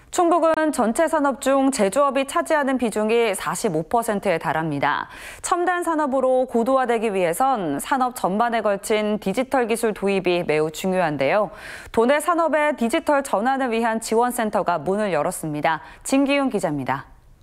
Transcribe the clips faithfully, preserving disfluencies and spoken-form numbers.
충북은 전체 산업 중 제조업이 차지하는 비중이 사십오 퍼센트에 달합니다. 첨단 산업으로 고도화되기 위해선 산업 전반에 걸친 디지털 기술 도입이 매우 중요한데요. 도내 산업의 디지털 전환을 위한 지원센터가 문을 열었습니다. 진기훈 기자입니다.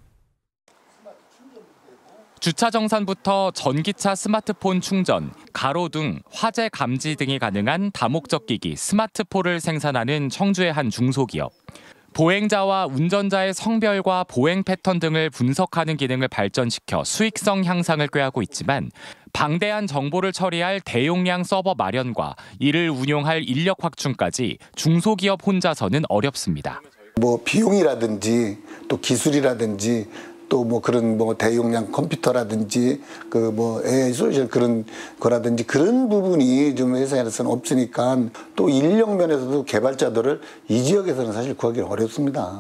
주차 정산부터 전기차 스마트폰 충전, 가로등, 화재 감지 등이 가능한 다목적 기기 스마트폴을 생산하는 청주의 한 중소기업. 보행자와 운전자의 성별과 보행 패턴 등을 분석하는 기능을 발전시켜 수익성 향상을 꾀하고 있지만 방대한 정보를 처리할 대용량 서버 마련과 이를 운용할 인력 확충까지 중소기업 혼자서는 어렵습니다. 뭐 비용이라든지 또 기술이라든지 또 뭐 그런 뭐 대용량 컴퓨터라든지 그 뭐 에이아이 솔루션 그런 거라든지 그런 부분이 좀 회사에서는 없으니까 또 인력 면에서도 개발자들을 이 지역에서는 사실 구하기 어렵습니다.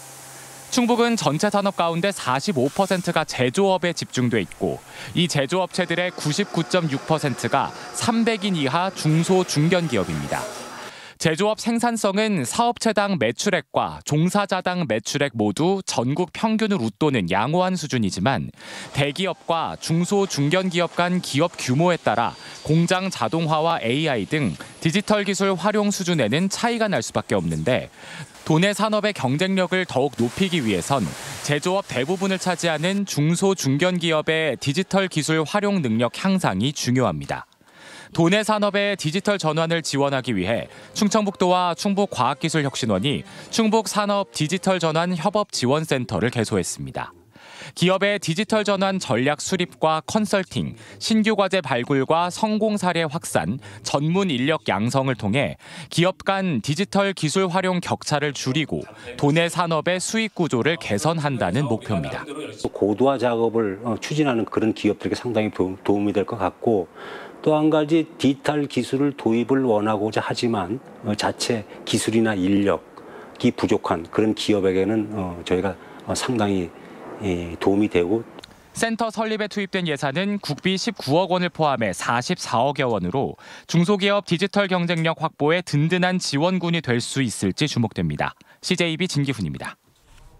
충북은 전체 산업 가운데 사십오 퍼센트가 제조업에 집중돼 있고 이 제조업체들의 구십구 점 육 퍼센트가 삼백 인 이하 중소 중견 기업입니다. 제조업 생산성은 사업체당 매출액과 종사자당 매출액 모두 전국 평균을 웃도는 양호한 수준이지만 대기업과 중소 중견 기업 간 기업 규모에 따라 공장 자동화와 에이아이 등 디지털 기술 활용 수준에는 차이가 날 수밖에 없는데 도내 산업의 경쟁력을 더욱 높이기 위해선 제조업 대부분을 차지하는 중소 중견 기업의 디지털 기술 활용 능력 향상이 중요합니다. 도내 산업의 디지털 전환을 지원하기 위해 충청북도와 충북과학기술혁신원이 충북산업 디지털 전환 협업지원센터를 개소했습니다. 기업의 디지털 전환 전략 수립과 컨설팅, 신규 과제 발굴과 성공 사례 확산, 전문 인력 양성을 통해 기업 간 디지털 기술 활용 격차를 줄이고 도내 산업의 수익 구조를 개선한다는 목표입니다. 고도화 작업을 추진하는 그런 기업들에게 상당히 도움이 될 것 같고 또 한 가지 디지털 기술을 도입을 원하고자 하지만 자체 기술이나 인력이 부족한 그런 기업에게는 저희가 상당히 도움이 되고 센터 설립에 투입된 예산은 국비 십구억 원을 포함해 사십사억여 원으로 중소기업 디지털 경쟁력 확보에 든든한 지원군이 될 수 있을지 주목됩니다. 씨제이비 진기훈입니다.